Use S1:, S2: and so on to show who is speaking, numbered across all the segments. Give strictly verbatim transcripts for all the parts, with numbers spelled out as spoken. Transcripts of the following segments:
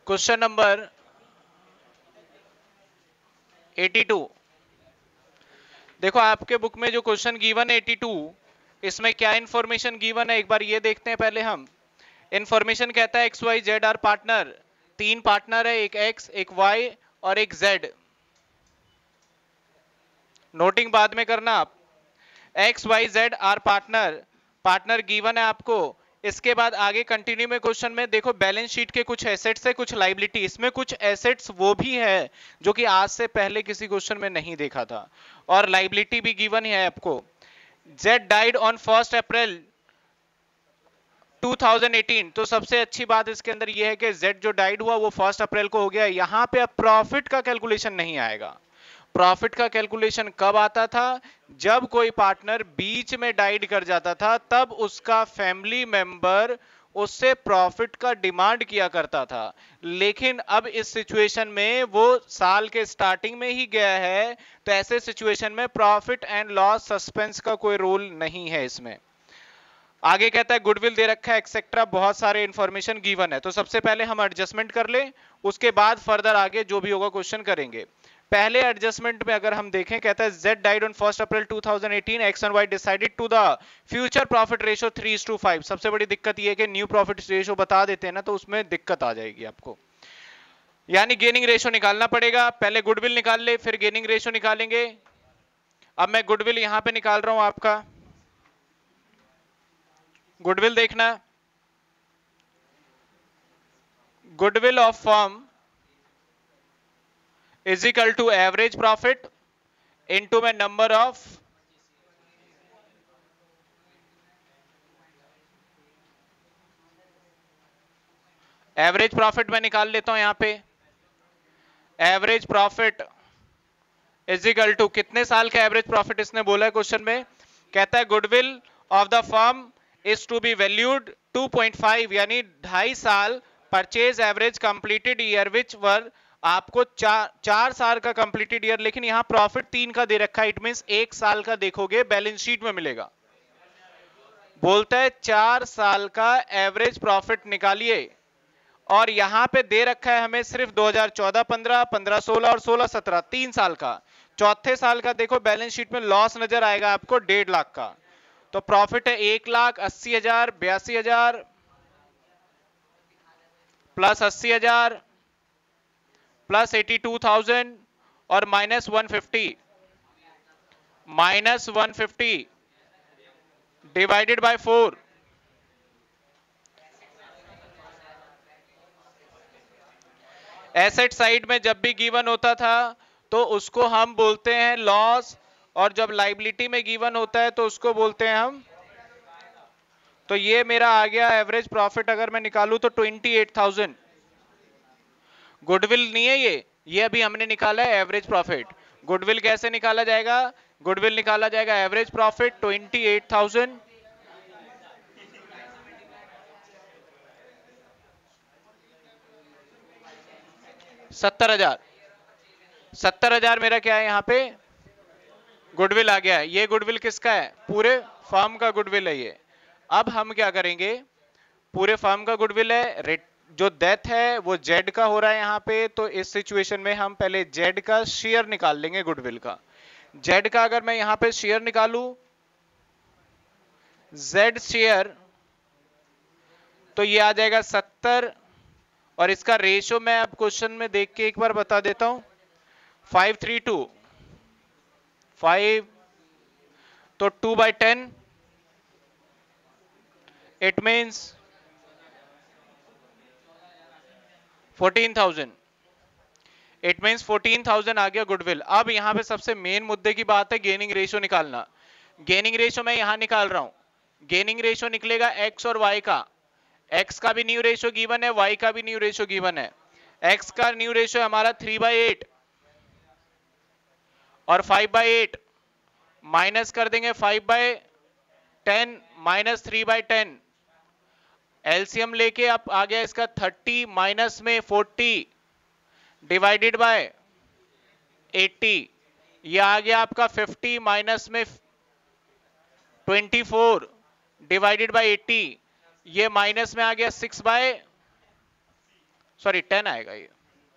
S1: Question number बयासी। देखो आपके बुक में जो क्वेश्चन गिवन है बयासी, इसमें क्या इंफॉर्मेशन गिवन है एक बार ये देखते हैं पहले हम। इंफॉर्मेशन कहता है X Y Z are partner, तीन पार्टनर है, एक एक्स एक वाई और एक जेड। नोटिंग बाद में करना आप। X Y Z are partner, partner given है आपको। इसके बाद आगे कंटिन्यू में क्वेश्चन में देखो बैलेंस शीट के कुछ एसेट्स है कुछ लाइबिलिटी। इसमें कुछ एसेट्स वो भी है जो कि आज से पहले किसी क्वेश्चन में नहीं देखा था, और लाइबिलिटी भी गिवन है आपको। Z died on first April दो हज़ार अठारह। तो सबसे अच्छी बात इसके अंदर यह है कि जेड जो डाइड हुआ वो फर्स्ट अप्रैल को हो गया। यहां पे अब प्रॉफिट का कैलकुलेशन नहीं आएगा। प्रॉफिट का कैलकुलेशन कब आता था? जब कोई पार्टनर बीच में डाइड कर जाता था, तब उसका फैमिली मेंबर उससे प्रॉफिट का डिमांड किया करता था। लेकिन अब इस सिचुएशन में वो साल के स्टार्टिंग में ही गया है, तो ऐसे सिचुएशन में प्रॉफिट एंड लॉस सस्पेंस का कोई रोल नहीं है इसमें। आगे कहता है गुडविल दे रखा है एक्सेट्रा, बहुत सारे इंफॉर्मेशन गिवन है। तो सबसे पहले हम एडजस्टमेंट कर ले, उसके बाद फर्दर आगे जो भी होगा क्वेश्चन करेंगे। पहले एडजस्टमेंट में अगर हम देखें, कहता है Z died on first April दो हज़ार अठारह, X and Y decided to the future profit ratio three is to five. सबसे बड़ी दिक्कत यह है कि न्यू प्रॉफिट रेशियो बता देते हैं ना, तो उसमें दिक्कत आ जाएगी आपको, यानी गेनिंग रेशियो निकालना पड़ेगा। पहले गुडविल निकाल ले, फिर गेनिंग रेशियो निकालेंगे। अब मैं गुडविल यहां पे निकाल रहा हूं आपका। गुडविल देखना, goodwill of firm is equal to average profit into my number of average profit मैं निकाल लेता हूं यहां पे। Average profit is equal to कितने साल का एवरेज प्रॉफिट इसने बोला है क्वेश्चन में। कहता है goodwill of the firm is to be valued two point five, यानी ढाई साल purchase average completed year whichever, आपको चार चार साल का कंप्लीटेड ईयर, लेकिन यहां प्रॉफिट तीन का दे रखा है। इट मींस एक साल का देखोगे बैलेंस शीट में मिलेगा। बोलता है चार साल का एवरेज प्रॉफिट निकालिए, और यहां पे दे रखा है हमें सिर्फ दो हज़ार चौदह पंद्रह, पंद्रह सोलह और सोलह सत्रह, तीन साल का। चौथे साल का देखो बैलेंस शीट में लॉस नजर आएगा आपको डेढ़ लाख का। तो प्रॉफिट है एक लाख अस्सी हजार, बयासी हजार प्लस अस्सी हजार प्लस एटी टू थाउजेंड और minus one fifty, minus one fifty divided by four. Asset side में जब भी गिवन होता था तो उसको हम बोलते हैं लॉस, और जब लाइबिलिटी में गिवन होता है तो उसको बोलते हैं हम। तो ये मेरा आ गया एवरेज प्रॉफिट, अगर मैं निकालूं तो ट्वेंटी एट थाउजेंड। गुडविल नहीं है ये ये अभी हमने निकाला है एवरेज प्रॉफिट। गुडविल कैसे निकाला जाएगा? गुडविल निकाला जाएगा average profit twenty eight thousand सत्तर हजार सत्तर हजार मेरा क्या है यहाँ पे गुडविल आ गया है। ये गुडविल किसका है? पूरे फर्म का गुडविल है ये। अब हम क्या करेंगे, पूरे फर्म का गुडविल है, जो डेथ है वो जेड का हो रहा है यहाँ पे। तो इस सिचुएशन में हम पहले जेड का शेयर निकाल लेंगे गुडविल का। जेड का अगर मैं यहाँ पे शेयर निकालू, जेड शेयर, तो ये आ जाएगा सत्तर, और इसका रेशियो मैं अब क्वेश्चन में देख के एक बार बता देता हूं, फाइव थ्री टू फाइव, तो two by ten, it means fourteen thousand. It means fourteen thousand आ गया गुडविल। अब यहां पे सबसे मेन मुद्दे की बात है गेनिंग रेशियो निकालना। गेनिंग रेशियो मैं यहां निकाल रहा हूं। गेनिंग रेशियो निकलेगा एक्स और वाई का। एक्स का भी न्यू रेशियो गिवन है, वाई का भी न्यू रेशियो गिवन है। एक्स का न्यू रेशियो हमारा थ्री बाई एट और फाइव बाई एट, माइनस कर देंगे five by ten minus three by ten. LCM लेके अब आ गया इसका थर्टी माइनस में फोर्टी डिवाइडेड बाय एट्टी। ये आ गया आपका फिफ्टी माइनस में twenty four divided by eighty. ये माइनस में आ गया सिक्स बाय सॉरी टेन आएगा ये,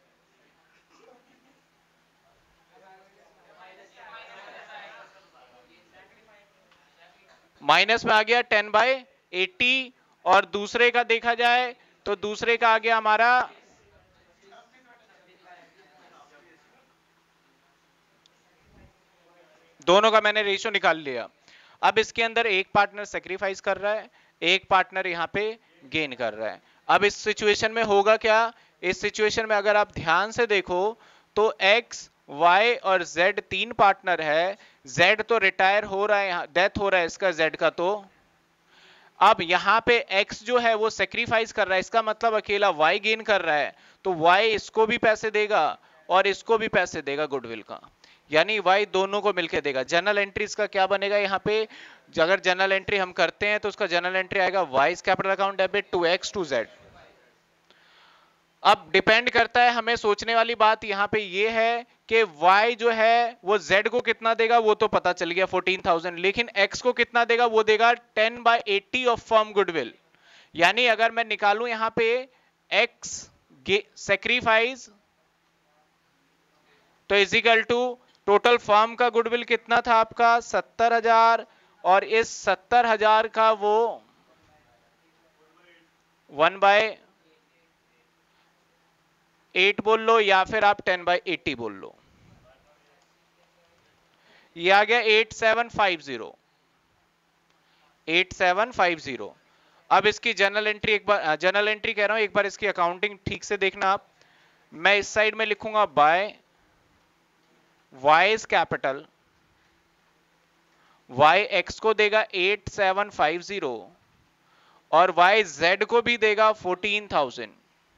S1: माइनस में आ गया टेन बाय एट्टी, और दूसरे का देखा जाए तो दूसरे का आ गया हमारा दोनों का मैंने रेशियो निकाल लिया। अब इसके अंदर एक पार्टनर सेक्रीफाइस कर रहा है, एक पार्टनर यहां पे गेन कर रहा है। अब इस सिचुएशन में होगा क्या, इस सिचुएशन में अगर आप ध्यान से देखो तो x y और z तीन पार्टनर है, z तो रिटायर हो रहा है, डेथ हो रहा है इसका z का, तो अब यहां पे x जो है वो सेक्रीफाइस कर रहा है, इसका मतलब अकेला y गेन कर रहा है, तो y इसको भी पैसे देगा और इसको भी पैसे देगा गुडविल का, यानी y दोनों को मिलकर देगा। जनरल एंट्रीज का क्या बनेगा यहाँ पे, अगर जनरल एंट्री हम करते हैं तो उसका जनरल एंट्री आएगा Y's capital account debit to X to Z. अब डिपेंड करता है, हमें सोचने वाली बात यहाँ पे ये है कि y जो है वो z को कितना देगा, वो तो पता चल गया फोर्टीन थाउजेंड, लेकिन x को कितना देगा, वो देगा ten by eighty of firm goodwill. यानी अगर मैं निकालूं यहाँ पे x सेक्रीफाइस तो इजिकल टू टोटल फर्म का गुडविल कितना था आपका सत्तर हजार, और इस सत्तर हजार का वो वन बाय एट बोल लो या फिर आप टेन बाय एट्टी बोल लो, ये आ गया eight seven five zero, eight seven five zero. अब इसकी जनरल एंट्री एक बार, जनरल एंट्री कह रहा हूं, एक बार इसकी अकाउंटिंग ठीक से देखना आप। मैं इस साइड में लिखूंगा by Y's capital, y x को देगा एट सेवन फाइव जीरो और y z को भी देगा फोर्टीन थाउजेंड,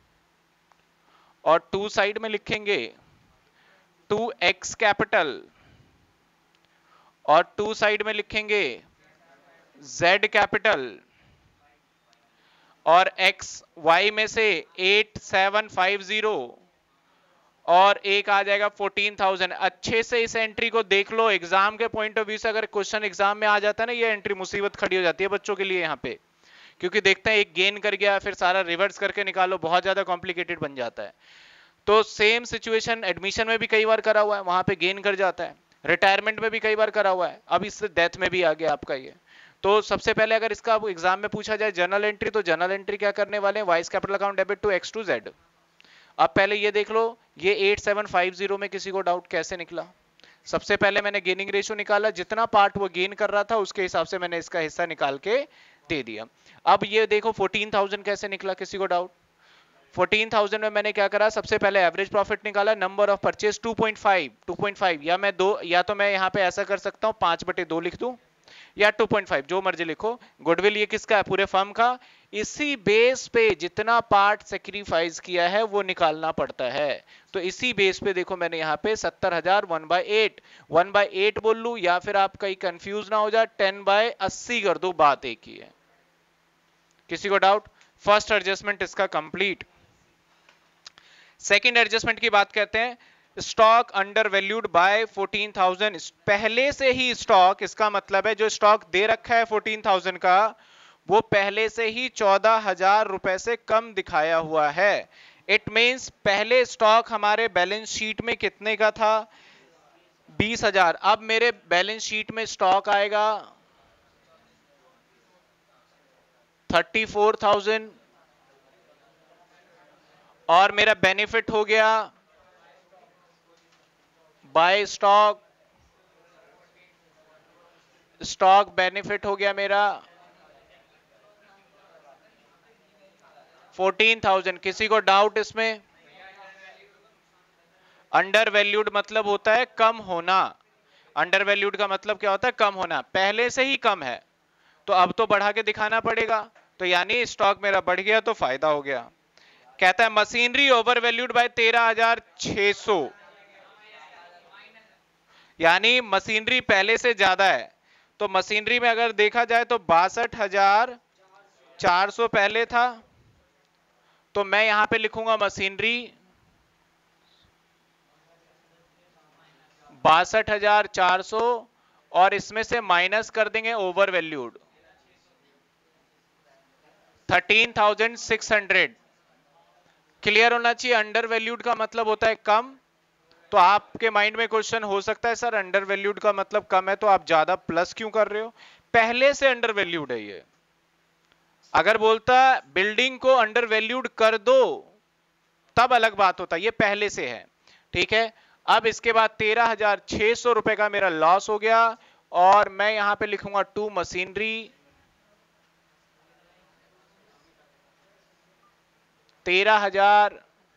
S1: और टू साइड में लिखेंगे टू एक्स कैपिटल और टू साइड में लिखेंगे z कैपिटल, और x y में से एट सेवन फाइव जीरो और एक आ जाएगा फोर्टीन थाउजेंड। अच्छे से इस एंट्री को देख लो, एग्जाम के पॉइंट ऑफ व्यू से अगर क्वेश्चन एग्जाम में आ जाता है ना, ये एंट्री मुसीबत खड़ी हो जाती है बच्चों के लिए यहाँ पे, क्योंकि देखते हैं एक गेन कर गया फिर सारा रिवर्स करके निकालो, बहुत ज्यादा कॉम्प्लिकेटेड बन जाता है। तो सेम सिचुएशन एडमिशन में भी कई बार करा हुआ है, वहां पे गेन कर जाता है, रिटायरमेंट में भी कई बार करा हुआ है, अब इससे डेथ में भी आ गया आपका ये। तो सबसे पहले अगर इसका एग्जाम में पूछा जाए जनरल एंट्री, तो जनरल एंट्री क्या करने वाले हैं, Y's capital account debit to X to Z. अब पहले ये देख लो, ये एट सेवन फाइव जीरो में किसी को डाउट कैसे निकला, सबसे पहले मैंने गेनिंग रेशियो निकाला, जितना पार्ट वो गेन कर रहा था उसके हिसाब से मैंने इसका हिस्सा निकाल के दे दिया। अब ये देखो फोर्टीन थाउजेंड कैसे निकला, किसी को डाउट, फोर्टीन थाउजेंड में मैंने क्या करा, सबसे पहले एवरेज प्रॉफिट निकाला, number of purchase two point five, two point five, या मैं दो, या तो मैं यहाँ पे ऐसा कर सकता हूँ पांच बटे दो लिख दूं या टू पॉइंट फाइव, जो मर्जी लिखो। गुडविल ये किसका है, पूरे फर्म का, इसी बेस पे जितना पार्ट सेक्रीफाइस किया है वो निकालना पड़ता है। तो इसी बेस पे देखो मैंने यहाँ पे सत्तर हजार one by eight, one by eight बोल लू या फिर आप कहीं कंफ्यूज ना हो जाए टेन बाय अस्सी कर दो, बात एक ही है। किसी को डाउट, फर्स्ट एडजस्टमेंट इसका कंप्लीट। सेकेंड एडजस्टमेंट की बात करते हैं, stock under valued by fourteen thousand, पहले से ही स्टॉक, इसका मतलब है जो स्टॉक दे रखा है फोर्टीन थाउजेंड का वो पहले से ही चौदह हजार रुपए से कम दिखाया हुआ है। इट मींस पहले स्टॉक हमारे बैलेंस शीट में कितने का था, बीस हजार, अब मेरे बैलेंस शीट में स्टॉक आएगा थर्टी फोर थाउजेंड और मेरा बेनिफिट हो गया बाय स्टॉक, स्टॉक बेनिफिट हो गया मेरा फोर्टीन थाउजेंड। किसी को डाउट इसमें, अंडर वैल्यूड मतलब होता है कम होना, अंडर वैल्यूड का मतलब क्या होता है, कम होना, पहले से ही कम है तो अब तो बढ़ा के दिखाना पड़ेगा, तो यानी स्टॉक मेरा बढ़ गया तो फायदा हो गया। कहता है मशीनरी ओवर वैल्यूड बाय तेरह हजार छह सौ, यानी मशीनरी पहले से ज्यादा है, तो मशीनरी में अगर देखा जाए तो बासठ हजार चार सौ पहले था, तो मैं यहां पे लिखूंगा मशीनरी बासठ हजार चार सौ और इसमें से माइनस कर देंगे over valued thirteen thousand six hundred, clear होना चाहिए। अंडर वैल्यूड का मतलब होता है कम। तो आपके माइंड में क्वेश्चन हो सकता है सर अंडर वैल्यूड का मतलब कम है तो आप ज्यादा प्लस क्यों कर रहे हो? पहले से अंडर वैल्यूड है ये। अगर बोलता बिल्डिंग को अंडर वैल्यूड कर दो तब अलग बात होता, ये पहले से है। ठीक है, अब इसके बाद तेरह हजार छह सौ रुपए का मेरा लॉस हो गया और मैं यहां पे लिखूंगा टू मशीनरी तेरह हजार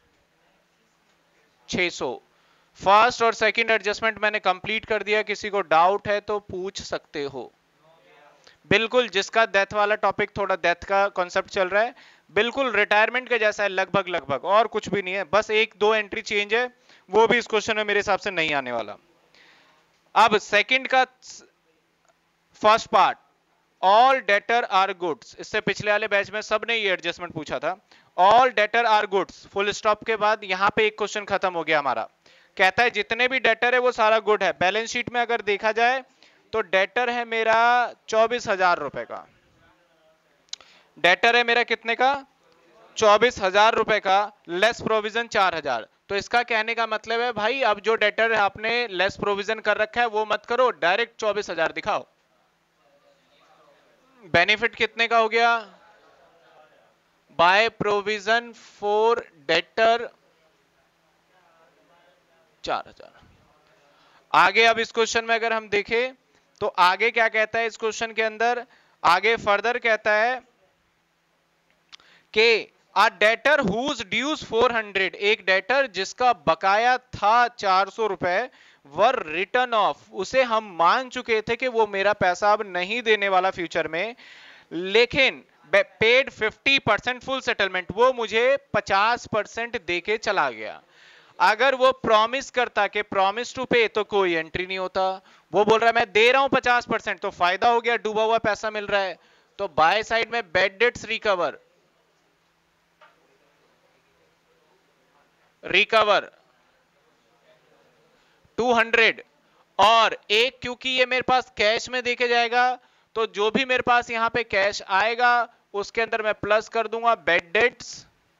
S1: छह सौ। फर्स्ट और सेकंड एडजस्टमेंट मैंने कंप्लीट कर दिया, किसी को डाउट है तो पूछ सकते हो। बिल्कुल, जिसका डेथ वाला टॉपिक, थोड़ा डेथ का कॉन्सेप्ट चल रहा है, बिल्कुल रिटायरमेंट के जैसा है लगभग लगभग, और कुछ भी नहीं है, बस एक दो एंट्री चेंज है, वो भी इस क्वेश्चन में मेरे हिसाब से नहीं आने वाला। अब सेकंड का first part, all debtor are goods, इससे पिछले वाले बैच में सबने ये एडजस्टमेंट पूछा था। All debtor are goods, full stop के बाद यहां पे एक क्वेश्चन खत्म हो गया हमारा। कहता है जितने भी डेटर है वो सारा गुड है। बैलेंस शीट में अगर देखा जाए तो डेटर है मेरा चौबीस हजार रुपए का। डेटर है मेरा कितने का? चौबीस हजार रुपए का, लेस प्रोविजन चार हजार। तो इसका कहने का मतलब है भाई अब जो डेटर है आपने लेस प्रोविजन कर रखा है वो मत करो, डायरेक्ट चौबीस हजार दिखाओ। बेनिफिट कितने का हो गया? बाय प्रोविजन फॉर डेटर चार हजार। आगे अब इस क्वेश्चन में अगर हम देखें तो आगे क्या कहता है इस क्वेश्चन के अंदर, आगे फर्दर कहता है कि a debtor whose dues four hundred, एक डेटर जिसका बकाया था चार सौ रुपए, वर रिटर्न ऑफ, उसे हम मान चुके थे कि वो मेरा पैसा अब नहीं देने वाला फ्यूचर में, लेकिन paid fifty percent full settlement, वो मुझे पचास परसेंट देके चला गया। अगर वो प्रॉमिस करता कि प्रॉमिस टू पे, तो कोई एंट्री नहीं होता। वो बोल रहा है मैं दे रहा हूं पचास परसेंट, तो फायदा हो गया, डूबा हुआ पैसा मिल रहा है। तो बाय साइड में bad debts recover recover two hundred, और एक क्योंकि ये मेरे पास कैश में देके जाएगा, तो जो भी मेरे पास यहां पे कैश आएगा उसके अंदर मैं प्लस कर दूंगा bad debts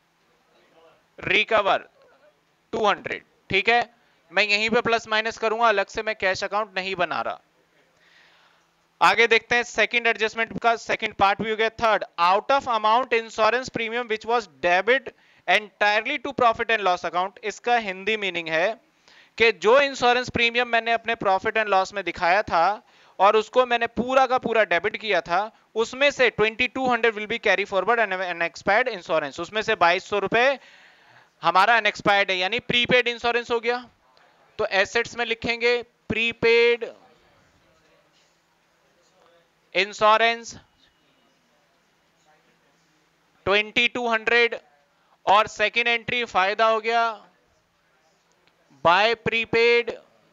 S1: recover two hundred. ठीक है, मैं यहीं पे प्लस माइनस करूंगा, अलग से मैं कैश अकाउंट नहीं बना रहा। आगे देखते हैं सेकंड एडजस्टमेंट का सेकंड पार्ट भी हो गया। Third, out of amount insurance premium which was debit entirely to profit and loss account. इसका हिंदी मीनिंग है कि जो इंश्योरेंस प्रीमियम मैंने अपने प्रॉफिट एंड लॉस में दिखाया था और उसको मैंने पूरा का पूरा डेबिट किया था, उसमें से twenty two hundred will be carry forward and unexpired insurance, उसमें से बाईस सौ रुपए हमारा अनएक्सपायर्ड है, यानी प्रीपेड इंश्योरेंस हो गया। तो एसेट्स में लिखेंगे prepaid insurance twenty two hundred, और सेकेंड एंट्री फायदा हो गया बाय प्रीपेड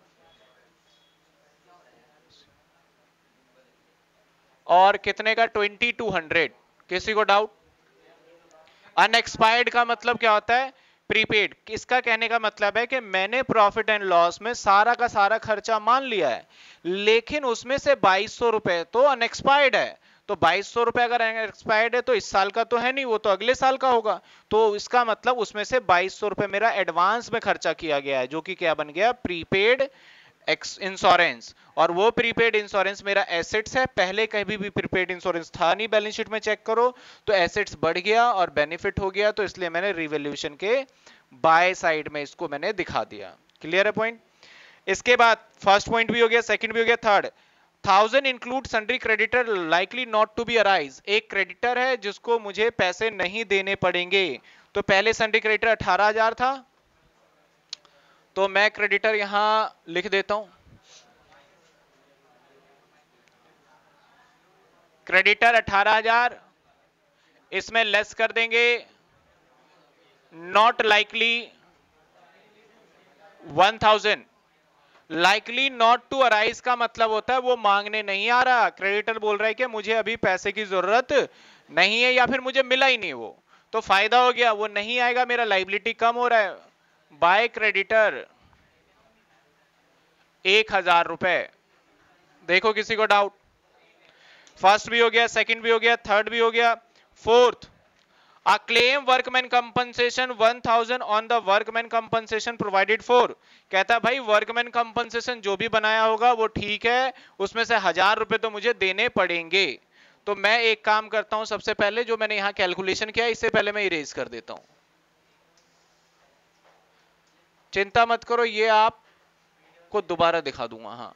S1: और कितने का? Twenty two hundred. किसी को डाउट? अनएक्सपायर्ड का मतलब क्या होता है? प्रीपेड। इसका कहने का मतलब है कि मैंने प्रॉफिट एंड लॉस में सारा का सारा खर्चा मान लिया है, लेकिन उसमें से बाईस सौ रुपए तो अनएक्सपायर्ड है। तो बाईस सौ रुपए अगर एक्सपायर्ड है तो इस साल का तो है नहीं, वो तो अगले साल का होगा। तो इसका मतलब उसमें से बाईस सौ रुपए मेरा एडवांस में खर्चा किया गया है, जो कि क्या बन गया? Prepaid insurance. और वो प्रीपेड इंश्योरेंस मेरा एसेट्स है, पहले कभी भी प्रीपेड इंश्योरेंस था नहीं, बैलेंस शीट में चेक करो तो एसेट्स बढ़ गया और बेनिफिट हो गया, तो इसलिए मैंने रिवैल्यूएशन के बाय साइड में इसको मैंने दिखा दिया। क्लियर है पॉइंट? इसके बाद फर्स्ट पॉइंट भी हो गया, सेकंड भी हो गया। Third, thousand include sundry creditor likely not to be arise, एक क्रेडिटर है जिसको मुझे पैसे नहीं देने पड़ेंगे। तो पहले सन्ड्री क्रेडिटर अठारह हजार था, तो मैं क्रेडिटर यहां लिख देता हूं, क्रेडिटर अठारह हजार, इसमें लेस कर देंगे not likely one thousand. Likely not to arise का मतलब होता है वो मांगने नहीं आ रहा, क्रेडिटर बोल रहा है कि मुझे अभी पैसे की जरूरत नहीं है या फिर मुझे मिला ही नहीं वो, तो फायदा हो गया, वो नहीं आएगा, मेरा लाइबिलिटी कम हो रहा है। बाय क्रेडिटर एक हजार रुपए। देखो किसी को डाउट? फर्स्ट भी हो गया, सेकंड भी हो गया, थर्ड भी हो गया। Fourth, A claim workman compensation one thousand on the workman compensation provided for। कहता है भाई वर्कमैन कंपनसेशन जो भी बनाया होगा वो ठीक है, उसमें से हजार रुपए तो मुझे देने पड़ेंगे। तो मैं एक काम करता हूं, सबसे पहले जो मैंने यहां कैलकुलेशन किया इससे पहले मैं इरेज कर देता हूं। चिंता मत करो, ये आपको दोबारा दिखा दूंगा। हाँ,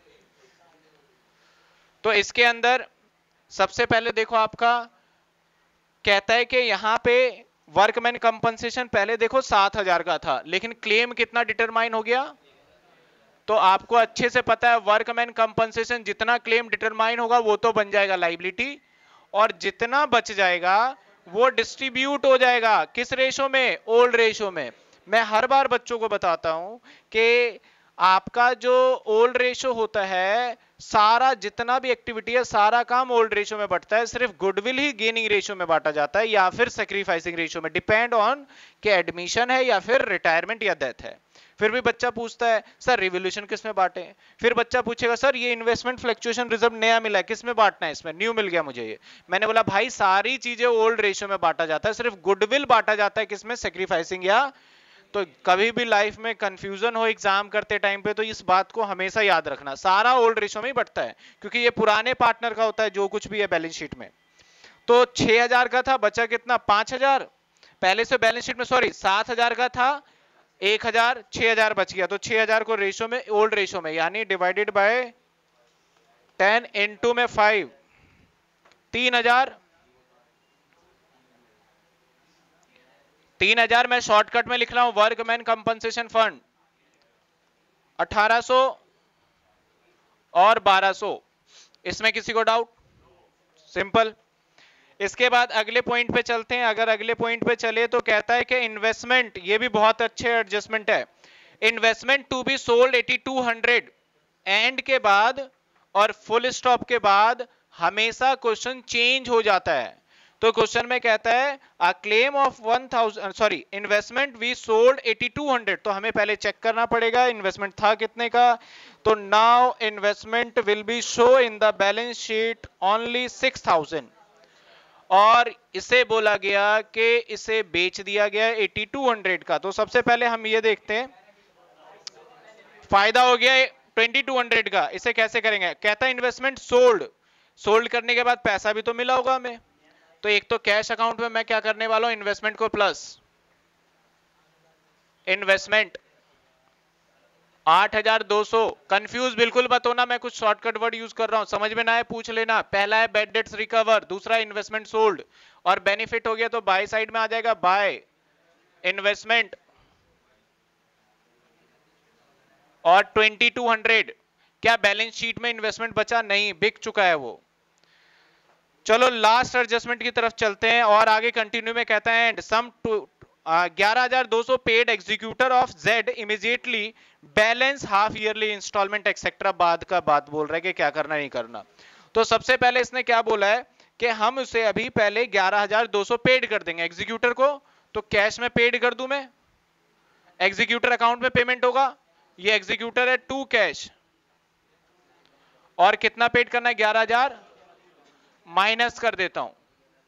S1: तो इसके अंदर सबसे पहले देखो आपका कहता है कि यहां पे वर्कमैन कंपनसेशन पहले देखो सात हजार का था, लेकिन क्लेम कितना डिटरमाइन हो गया। तो आपको अच्छे से पता है वर्कमैन कंपनसेशन जितना क्लेम डिटरमाइन होगा वो तो बन जाएगा लाइबिलिटी, और जितना बच जाएगा वो डिस्ट्रीब्यूट हो जाएगा किस रेशो में, ओल्ड रेशो में। मैं हर बार बच्चों को बताता हूं कि आपका जो ओल्ड रेशो होता है, सारा जितना भी एक्टिविटी है सारा काम ओल्ड रेशो में बढ़ता है, सिर्फ गुडविल ही गेनिंग रेशो में बांटा जाता है या फिर सेक्रीफाइसिंग रेशो में, डिपेंड ऑन कि एडमिशन है या फिर रिटायरमेंट या डेथ है। फिर भी बच्चा पूछता है सर रिवोल्यूशन किस में बांटे, फिर बच्चा पूछेगा सर ये इन्वेस्टमेंट फ्लक्चुएशन रिजर्व नया मिला है किस में बांटना है, इसमें न्यू मिल गया मुझे ये। मैंने बोला भाई सारी चीजें ओल्ड रेशो में बांटा जाता है, सिर्फ गुडविल बांटा जाता है किसमें, सेक्रीफाइसिंग या। तो कभी भी लाइफ में कंफ्यूजन हो एग्जाम करते टाइम पे तो इस बात को हमेशा याद रखना, सारा ओल्ड रेशो में ही बढ़ता है, क्योंकि ये पुराने पार्टनर का होता है जो कुछ भी है बैलेंस शीट में। तो छह हजार का था, बचा कितना, पांच हजार। पहले से बैलेंस शीट में सॉरी सात हजार का था, एक हजार, छह हजार बच गया। तो छह हजार को रेशो में, ओल्ड रेशो में, यानी डिवाइडेड बाय टेन इंटू में फाइव, तीन हजार। तीन हजार मैं शॉर्टकट में लिख रहा हूं, वर्कमैन कंपनसेशन फंड अठारह सौ और बारह सौ। इसमें किसी को डाउट? सिंपल। इसके बाद अगले पॉइंट पे चलते हैं। अगर अगले पॉइंट पे चले तो कहता है कि इन्वेस्टमेंट, ये भी बहुत अच्छे एडजस्टमेंट है, investment to be sold at two hundred, and के बाद और फुल स्टॉप के बाद हमेशा क्वेश्चन चेंज हो जाता है। तो क्वेश्चन में कहता है a claim of one thousand sorry investment we sold at two hundred, तो हमें पहले चेक करना पड़ेगा इन्वेस्टमेंट था कितने का। तो now investment will be show in the balance sheet only six thousand, और इसे बोला गया कि इसे बेच दिया गया एटी टू हंड्रेड का। तो सबसे पहले हम ये देखते हैं, फायदा हो गया ट्वेंटी टू हंड्रेड का, इसे कैसे करेंगे। कहता है इन्वेस्टमेंट सोल्ड, सोल्ड करने के बाद पैसा भी तो मिला होगा हमें, तो एक तो कैश अकाउंट में मैं क्या करने वाला हूं, इन्वेस्टमेंट को प्लस इन्वेस्टमेंट आठ हजार दो सौ। कंफ्यूज बिल्कुल मत होना, मैं कुछ शॉर्टकट वर्ड यूज कर रहा हूं, समझ में ना आए पूछ लेना। पहला है बैड डेट्स रिकवर, दूसरा इन्वेस्टमेंट सोल्ड, और बेनिफिट हो गया तो बाय साइड में आ जाएगा बाय इन्वेस्टमेंट, और ट्वेंटी टू हंड्रेड। क्या बैलेंस शीट में इन्वेस्टमेंट बचा? नहीं, बिक चुका है वो। चलो लास्ट एडजस्टमेंट की तरफ चलते हैं और आगे कंटिन्यू में कहता है एंड सम ग्यारह हजार दो सौ paid executor of Z immediately balance half yearly instalment etcetera, बाद का बात बोल रहा है कि क्या करना नहीं करना। तो सबसे पहले इसने क्या बोला है कि हम उसे अभी पहले ग्यारह हजार दो सौ पेड कर देंगे एग्जीक्यूटर को, तो कैश में पेड कर दूं मैं, एग्जीक्यूटर अकाउंट में पेमेंट होगा, ये एग्जीक्यूटर है टू कैश, और कितना पेड करना है, ग्यारह हजार माइनस कर देता हूं,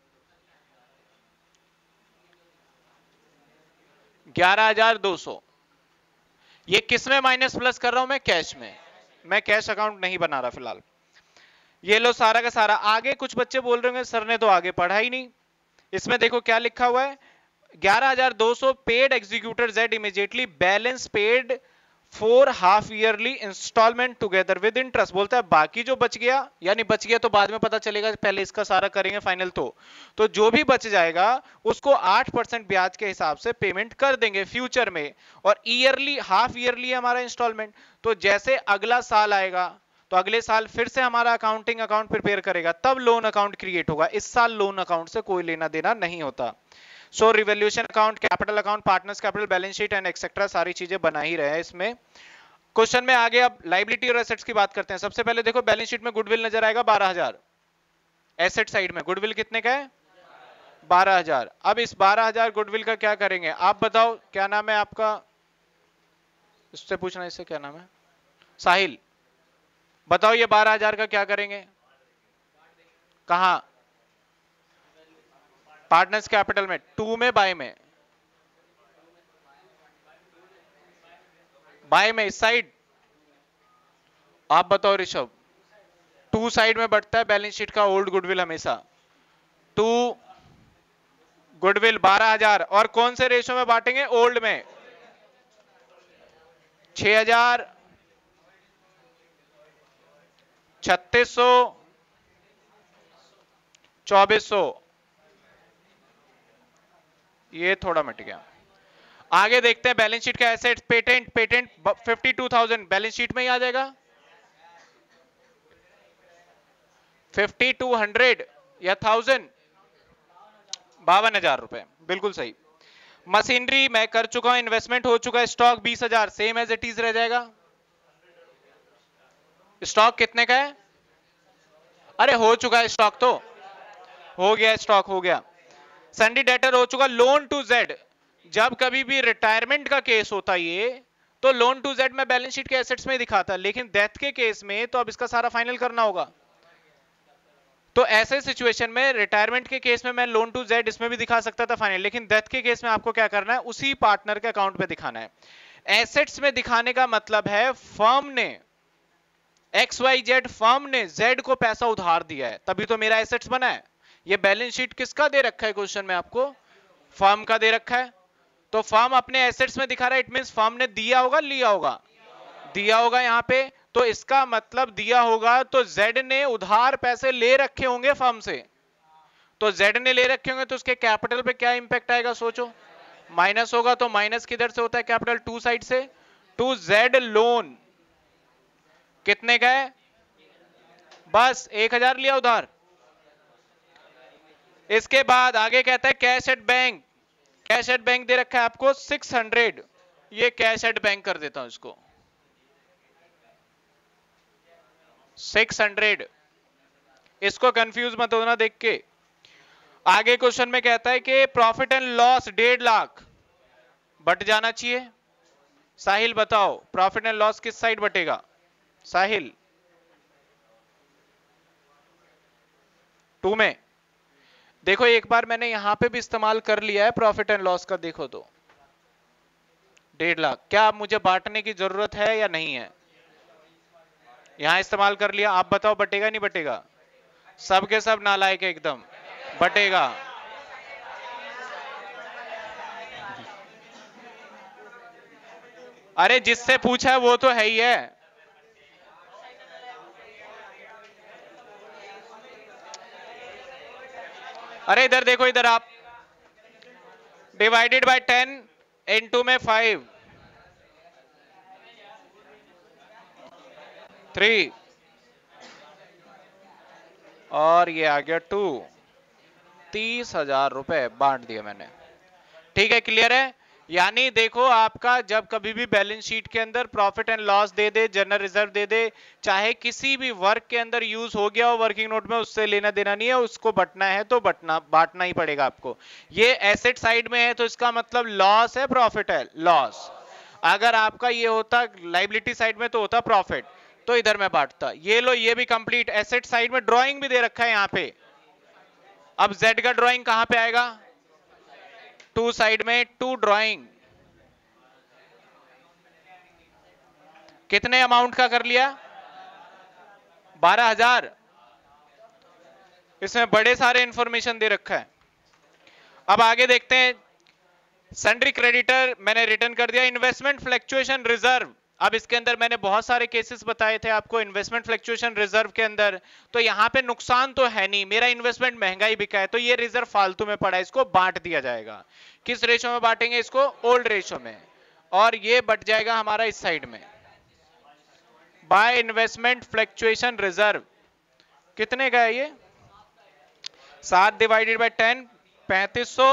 S1: ग्यारह हजार दो सौ। ये किस में माइनस प्लस कर रहा हूं मैं, कैश में, मैं कैश अकाउंट नहीं बना रहा फिलहाल। ये लो सारा का सारा। आगे कुछ बच्चे बोल रहे होंगे सर ने तो आगे पढ़ा ही नहीं, इसमें देखो क्या लिखा हुआ है, ग्यारह हजार दो सौ paid executor Z immediately balance paid four half yearly instalment together with interest. बोलता है बाकी जो बच गया, यानी बच गया तो बाद में पता चलेगा, पहले इसका सारा करेंगे फाइनल। तो तो जो भी बच जाएगा उसको आठ परसेंट ब्याज के हिसाब से पेमेंट कर देंगे फ्यूचर में, और ईयरली हाफ ईयरली है हमारा इंस्टॉलमेंट। तो जैसे अगला साल आएगा तो अगले साल फिर से हमारा अकाउंटिंग अकाउंट प्रिपेयर करेगा, तब लोन अकाउंट क्रिएट होगा। इस साल लोन अकाउंट से कोई लेना देना नहीं होता। So revaluation account, capital account, partners capital, balance sheet and etcetera सारी चीजें बना ही रहे हैं इसमें। क्वेश्चन में आगे अब लायबिलिटी और एसेट्स की बात करते हैं। सबसे पहले देखो बैलेंस शीट में गुडविल नजर आएगा बारह हजार, एसेट साइड में गुडविल कितने का है, बारह हजार। अब इस बारह हजार गुडविल का क्या करेंगे आप बताओ, क्या नाम है आपका, इससे पूछना, इससे क्या नाम है, साहिल, बताओ ये बारह हजार का क्या करेंगे, कहां, पार्टनर्स कैपिटल में, टू में बाय में, बाय में इस साइड। आप बताओ ऋषभ, टू साइड में बढ़ता है बैलेंस शीट का ओल्ड गुडविल हमेशा। टू गुडविल बारह हजार, और कौन से रेशो में बांटेंगे? ओल्ड में छह हजार, छत्तीस सौ, चौबीस सौ, ये थोड़ा मिट गया। आगे देखते हैं बैलेंस शीट का asset. Patent, patent fifty two thousand balance sheet में ही आ जाएगा। फिफ्टी टू हंड्रेड या थाउजेंड, बावन हजार रुपए, बिल्कुल सही। मशीनरी मैं कर चुका हूं, इन्वेस्टमेंट हो चुका है। स्टॉक बीस हजार, सेम एज इट इज रह जाएगा। स्टॉक कितने का है? अरे हो चुका है स्टॉक, तो हो गया, स्टॉक हो गया। सन्डी डेटर हो चुका। लोन टू जेड, जब कभी भी रिटायरमेंट का केस होता है ये, तो लोन टू जेड में बैलेंस शीट के एसेट्स में दिखाता है, लेकिन डेथ के केस में तो अब इसका सारा फाइनल करना होगा। तो ऐसे सिचुएशन में रिटायरमेंट के केस में मैं लोन टू जेड इसमें भी दिखा सकता था फाइनल, लेकिन डेथ के केस में आपको क्या करना है? उसी पार्टनर के अकाउंट पे दिखाना है। एसेट्स में दिखाने का मतलब है फर्म ने, एक्स वाई जेड फर्म ने जेड को पैसा उधार दिया है, तभी तो मेरा एसेट्स बना है। ये बैलेंस शीट किसका दे रखा है क्वेश्चन में आपको? फर्म का दे रखा है। तो फर्म अपने एसेट्स में दिखा रहा है, इट मींस फर्म ने दिया होगा, लिया होगा, दिया होगा यहां पे। तो इसका मतलब दिया होगा, तो जेड ने उधार पैसे ले रखे होंगे फर्म से। तो जेड ने ले रखे होंगे तो उसके कैपिटल पे क्या इंपैक्ट आएगा? सोचो, माइनस होगा। तो माइनस किधर से होता है? कैपिटल, टू साइड से। टू जेड लोन कितने का है? बस एक हजार लिया उधार। इसके बाद आगे कहता है cash at bank. Cash at bank दे रखा है आपको सिक्स हंड्रेड, ये कैश एट बैंक कर देता हूं इसको सिक्स हंड्रेड। इसको कंफ्यूज मत होना देख के। आगे क्वेश्चन में कहता है कि प्रॉफिट एंड लॉस डेढ़ लाख बट जाना चाहिए। साहिल बताओ, प्रॉफिट एंड लॉस किस साइड बटेगा? साहिल, टू में। देखो एक बार मैंने यहां पे भी इस्तेमाल कर लिया है प्रॉफिट एंड लॉस का, देखो तो डेढ़ लाख। क्या अब मुझे बांटने की जरूरत है या नहीं है? यहां इस्तेमाल कर लिया। आप बताओ बटेगा नहीं बटेगा? सबके सब नालायक एकदम, बटेगा। अरे जिससे पूछा है वो तो है ही है। अरे इधर देखो, इधर आप, डिवाइडेड बाय टेन, इनटू में फाइव, थ्री, और ये आ गया टू। तीस हजार रुपए बांट दिए मैंने। ठीक है, क्लियर है? यानी देखो आपका जब कभी भी बैलेंस शीट के अंदर प्रॉफिट एंड लॉस दे दे, जनरल रिजर्व दे दे, चाहे किसी भी वर्क के अंदर यूज हो गया हो वर्किंग नोट में, उससे लेना देना नहीं है, उसको बटना है तो बटना बांटना ही पड़ेगा आपको। ये एसेट साइड में है तो इसका मतलब लॉस है, प्रॉफिट है, लॉस। अगर आपका ये होता लाइबिलिटी साइड में तो होता प्रॉफिट, तो इधर मैं बांटता। ये लो, ये भी कंप्लीट। एसेट साइड में ड्रॉइंग भी दे रखा है यहां पे। अब जेड का ड्रॉइंग कहां पे आएगा? टू साइड में, टू ड्रॉइंग। कितने अमाउंट का कर लिया? बारह हजार। इसमें बड़े सारे इंफॉर्मेशन दे रखा है। अब आगे देखते हैं। सन्ड्री क्रेडिटर मैंने रिटर्न कर दिया। इन्वेस्टमेंट फ्लक्चुएशन रिजर्व, अब इसके अंदर मैंने बहुत सारे केसेस बताए थे आपको इन्वेस्टमेंट फ्लक्चुएशन रिजर्व के अंदर। तो यहां पे नुकसान तो है नहीं, मेरा इन्वेस्टमेंट महंगा ही बिका है, तो ये रिजर्व फालतू में पड़ा है, इसको बांट दिया जाएगा। किस रेशो में बांटेंगे इसको? ओल्ड रेशो में। और ये बट जाएगा हमारा इस साइड में बाय इन्वेस्टमेंट फ्लक्चुएशन रिजर्व। कितने का है ये? सात डिवाइडेड बाय टेन, पैंतीस सौ,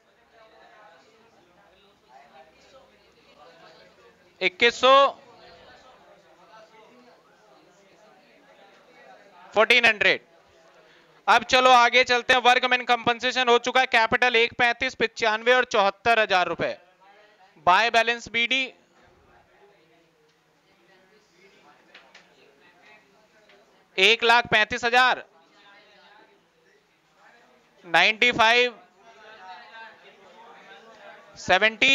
S1: इक्कीस सौ, फोर्टीन हंड्रेड। अब चलो आगे चलते हैं। वर्कमैन कंपनसेशन हो चुका है। कैपिटल एक पैंतीस, पिचानवे और चौहत्तर हजार रुपए। बाय बैलेंस बीडी एक लाख पैंतीस हजार, नाइन्टी फाइव सेवेंटी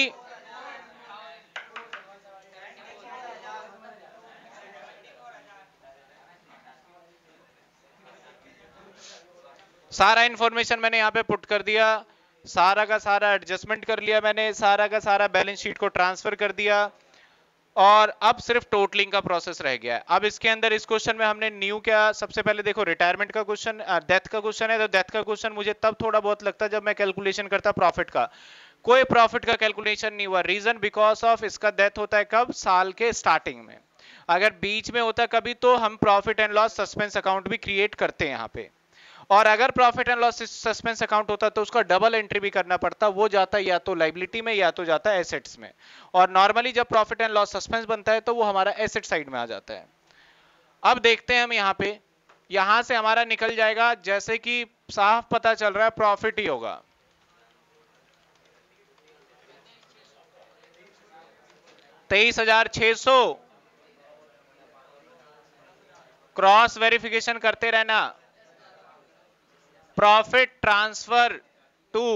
S1: सारा इंफॉर्मेशन मैंने यहाँ पे पुट कर दिया, सारा का सारा एडजस्टमेंट कर लिया मैंने, सारा का सारा बैलेंस शीट को ट्रांसफर कर दिया, और अब सिर्फ टोटलिंग का प्रोसेस रह गया है। अब इसके अंदर इस क्वेश्चन में हमने न्यू क्या, सबसे पहले देखो रिटायरमेंट का क्वेश्चन, डेथ का क्वेश्चन है, तो डेथ का क्वेश्चन मुझे तब थोड़ा बहुत लगता है जब मैं कैलकुलेशन करता प्रॉफिट का। कोई प्रॉफिट का कैलकुलेशन नहीं हुआ, रीजन बिकॉज ऑफ इसका डेथ होता है कब, साल के स्टार्टिंग में। अगर बीच में होता कभी तो हम profit and loss suspense account भी क्रिएट करते हैं यहाँ पे, और अगर profit and loss suspense account होता तो उसका डबल एंट्री भी करना पड़ता, वो जाता या तो लाइबिलिटी में या तो जाता एसेट्स में, और नॉर्मली जब प्रॉफिट एंड लॉस सस्पेंस बनता है तो वो हमारा एसेट साइड में आ जाता है। अब देखते हैं हम यहाँ पे, यहां से हमारा निकल जाएगा, जैसे कि साफ पता चल रहा है प्रॉफिट ही होगा, तेईस हजार छह सौ। क्रॉस वेरिफिकेशन करते रहना, profit transfer to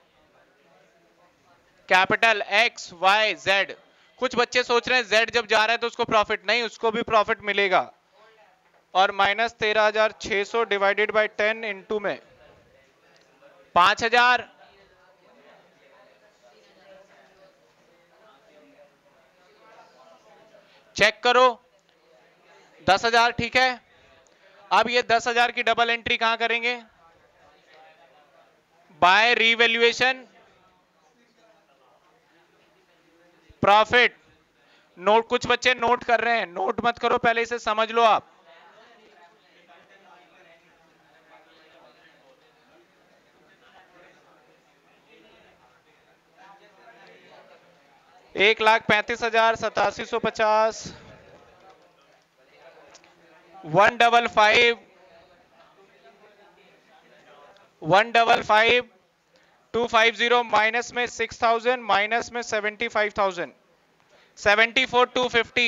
S1: capital X Y Z. कुछ बच्चे सोच रहे हैं जेड जब जा रहा है तो उसको प्रॉफिट नहीं, उसको भी प्रॉफिट मिलेगा, और माइनस तेरह हजार छह सौ डिवाइडेड बाई टेन इंटू में पांच हजार, चेक करो दस हजार, ठीक है। अब ये दस हजार की डबल एंट्री कहां करेंगे, बाय रीवैल्यूएशन प्रॉफिट। नोट, कुछ बच्चे नोट कर रहे हैं, नोट मत करो, पहले इसे समझ लो आप। एक लाख पैंतीस हजार सतासी सौ पचास, one double five, one double five two five zero, minus में सिक्स थाउजेंड, माइनस में seventy five thousand, seventy four two fifty.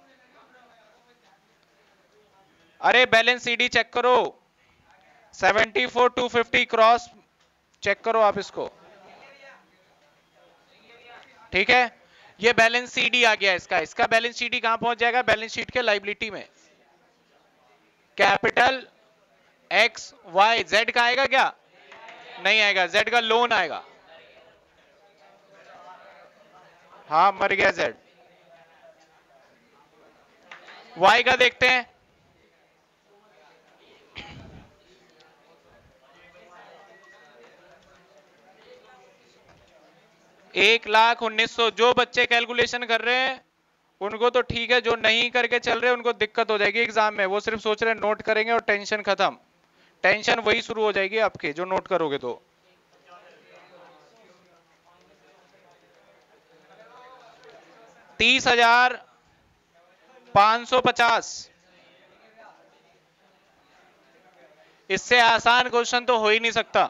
S1: अरे बैलेंस सीडी चेक करो, seventy four two fifty cross check करो आप इसको, ठीक है। ये बैलेंस सीडी आ गया इसका, इसका बैलेंस सीडी कहां पहुंच जाएगा, बैलेंस शीट के लाइबिलिटी में, कैपिटल एक्स वाई जेड का आएगा क्या, नहीं आएगा, जेड का लोन आएगा, हाँ मर गया जेड। वाई का देखते हैं, एक लाख उन्नीस सौ। जो बच्चे कैलकुलेशन कर रहे हैं उनको तो ठीक है, जो नहीं करके चल रहे हैं उनको दिक्कत हो जाएगी एग्जाम में, वो सिर्फ सोच रहे हैं नोट करेंगे और टेंशन खत्म, टेंशन वही शुरू हो जाएगी आपके जो नोट करोगे तो। तीस हजार पांच सौ पचास, इससे आसान क्वेश्चन तो हो ही नहीं सकता।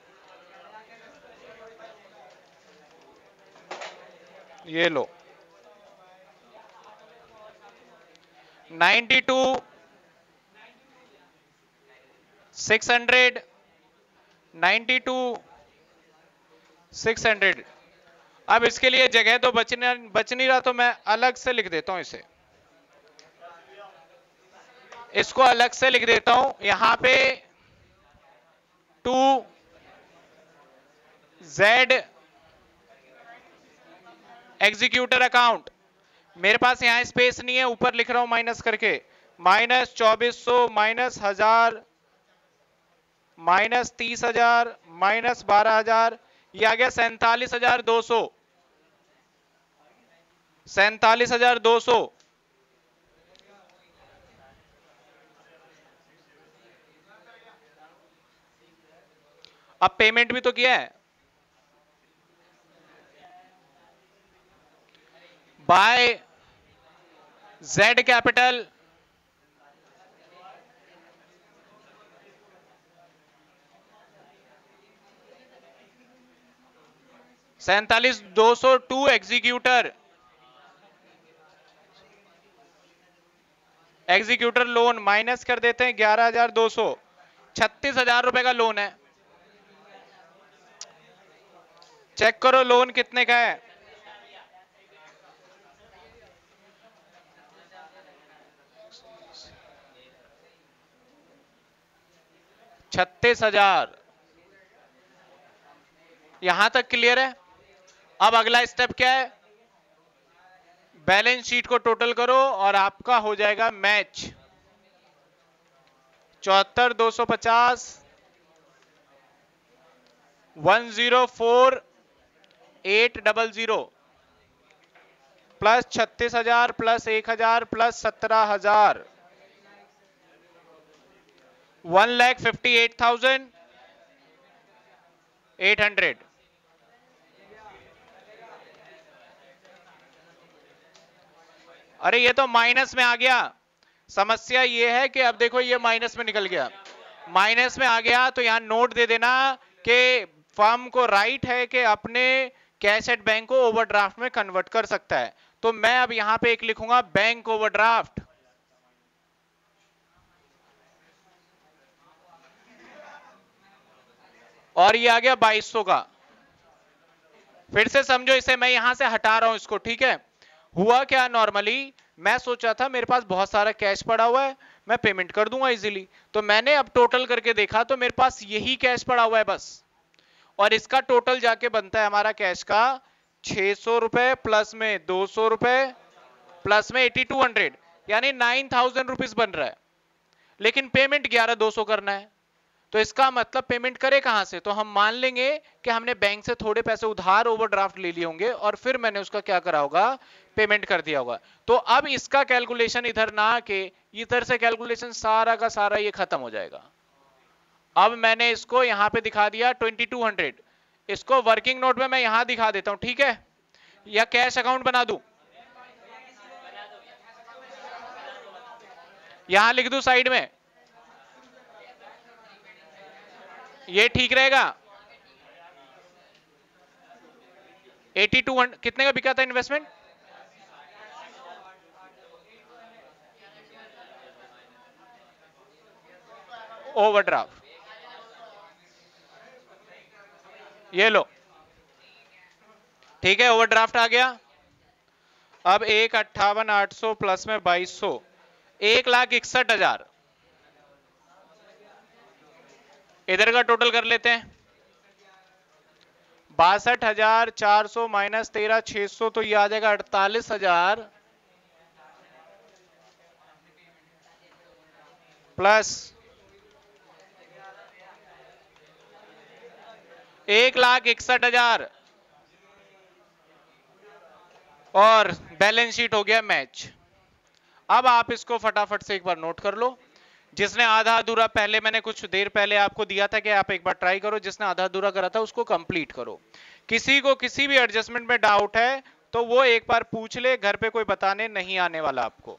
S1: ये लो ninety two six hundred, ninety two six hundred. अब इसके लिए जगह तो बच बच नहीं रहा, तो मैं अलग से लिख देता हूं इसे, इसको अलग से लिख देता हूं यहां पे, टू जेड एग्जीक्यूटर अकाउंट। मेरे पास यहां स्पेस नहीं है, ऊपर लिख रहा हूं माइनस करके, माइनस चौबीस सौ, माइनस हजार, माइनस तीस हजार, माइनस बारह हजार, ये आ गया सैंतालीस हजार दो सौ, सैंतालीस हजार दो सौ। अब पेमेंट भी तो किया है, बाय जेड कैपिटल सैंतालीस दो सौ to executor, executor loan minus कर देते हैं ग्यारह हजार दो सौ, छत्तीस हजार रुपए का लोन है, चेक करो लोन कितने का है। छत्तीस हजार। यहां तक क्लियर है। अब अगला स्टेप क्या है, बैलेंस शीट को टोटल करो और आपका हो जाएगा मैच। चौहत्तर दो सौ पचास, one zero four eight double zero plus छत्तीस हजार प्लस एक हजार प्लस सत्रह हजार, one lakh fifty eight thousand eight hundred. अरे ये तो माइनस में आ गया। समस्या ये है कि अब देखो ये माइनस में निकल गया, माइनस में आ गया तो यहां नोट दे देना कि फर्म को राइट है कि अपने कैश एट बैंक को ओवरड्राफ्ट में कन्वर्ट कर सकता है। तो मैं अब यहां पे एक लिखूंगा बैंक ओवरड्राफ्ट। और ये आ गया बाईस सौ का। फिर से समझो इसे, मैं यहां से हटा रहा हूं इसको, ठीक है। हुआ क्या, नॉर्मली मैं सोचा था मेरे पास बहुत सारा कैश पड़ा हुआ है, मैं पेमेंट कर दूंगा इजीली। तो मैंने अब टोटल करके देखा तो मेरे पास यही कैश पड़ा हुआ है बस, और इसका टोटल जाके बनता है हमारा कैश का छह सौ रुपए प्लस में दो सौ रुपए प्लस में एटी टू हंड्रेड, यानी नाइन थाउजेंड रुपीज बन रहा है। लेकिन पेमेंट ग्यारह दो सौ करना है। तो इसका मतलब पेमेंट करे कहां से, तो हम मान लेंगे कि हमने बैंक से थोड़े पैसे उधार ओवरड्राफ्ट ले लिए होंगे और फिर मैंने उसका क्या करा होगा, पेमेंट कर दिया होगा। तो अब इसका कैलकुलेशन इधर ना आके इधर से कैलकुलेशन सारा का सारा ये खत्म हो जाएगा। अब मैंने इसको यहां पे दिखा दिया ट्वेंटी टू हंड्रेड, इसको वर्किंग नोट में मैं यहां दिखा देता हूं, ठीक है, या कैश अकाउंट बना दूं, यहां लिख दूं साइड में, ये ठीक रहेगा। एटी टू कितने का बिका था इन्वेस्टमेंट, ओवरड्राफ्ट, ये लो, ठीक है, ओवरड्राफ्ट आ गया। अब एक अट्ठावन आठ सौ प्लस में बाईस सौ, एक लाख इकसठ हजार। इधर का टोटल कर लेते हैं, बासठ हजार चार सौ माइनस तेरह छह सौ, तो ये आ जाएगा अड़तालीस हजार प्लस एक लाख इकसठ हजार, और बैलेंस शीट हो गया मैच। अब आप इसको फटाफट से एक बार नोट कर लो। जिसने आधा अधूरा पहले, मैंने कुछ देर पहले आपको दिया था कि आप एक बार ट्राई करो, जिसने आधा अधूरा करा था उसको कंप्लीट करो। किसी को किसी भी एडजस्टमेंट में डाउट है तो वो एक बार पूछ ले, घर पे कोई बताने नहीं आने वाला आपको।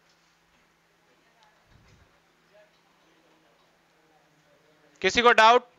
S1: किसी को डाउट?